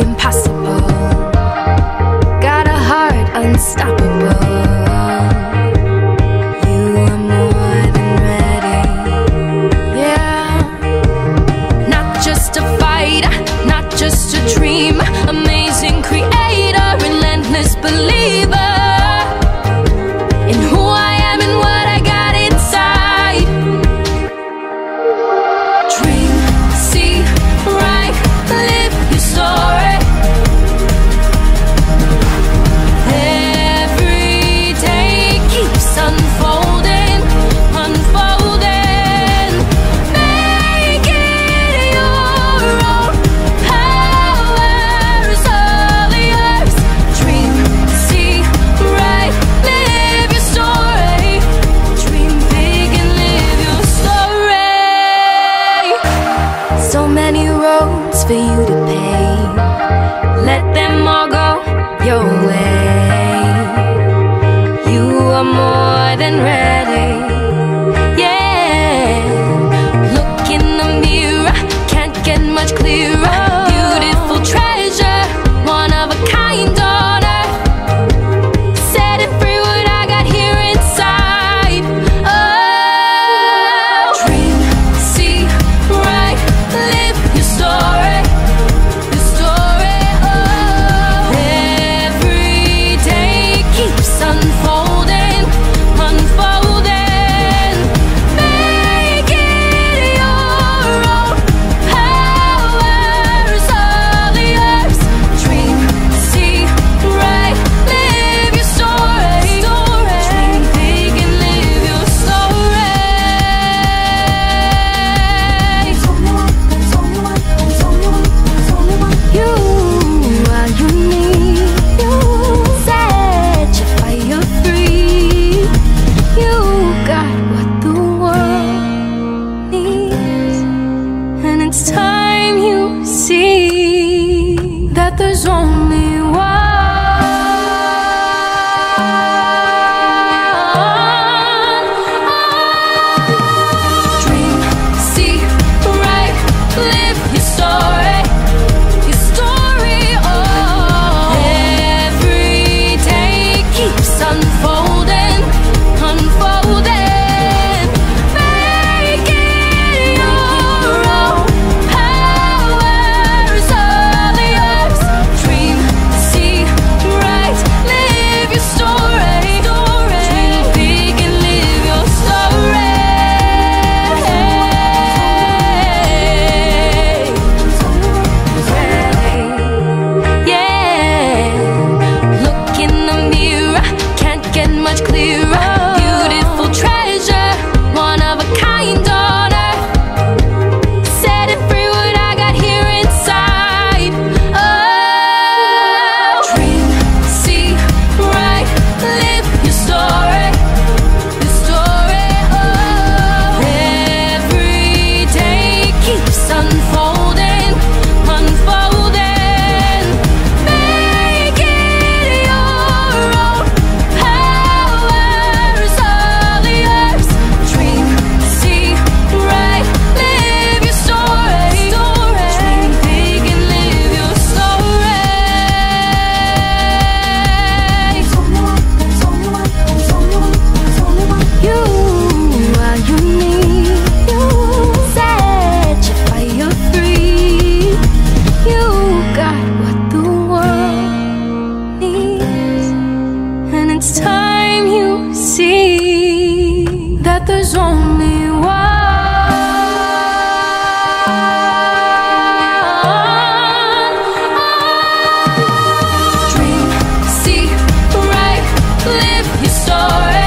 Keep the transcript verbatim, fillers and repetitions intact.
impossible. Got a heart unstoppable. You are more than ready. Yeah. Not just a fighter, not just a dream. Amazing creator, relentless believer in who I am and what I got inside. Dream, see, write, live your story. Every day keeps unfolding, unfolding. Make it your own. Power is all yours. Dream, see, write, live your story. Dream big and live your story. So many roads for you to pave. Let them all go your way. You are more than ready. Yeah. Look in the mirror, can't get much clearer. Beautiful treasure, one of a kind on earth. Setting free what I got here inside. Oh, dream, see, write, live your story. Your story. Oh, every day keeps unfolding, unfolding. Make it your own. Power is all yours. Dream, see, write, live your story. Dream big and live your story. You are unique. You set your fire free. You got what the world needs, and it's time you see that there's only one. Dream, see, write, live your story. Your story. Oh, every day keeps unfolding, unfolding. Make it your own. Power is all yours. Dream, see, write, live your story. Dream big and live your story. Yeah. Look in the mirror, can't get much clearer. Beautiful treasure, one of a kind on earth. Setting free what I got here inside. Oh, dream, see, write, live your story. Your story. Oh, every day keeps unfolding, unfolding. Make it your own. Power is all yours. Dream, see, write, live your story. Dream big and live your story. You are unique. You set your fire free. You got what the world needs, and it's time you see that there's only one. Dream, see, write, live your story.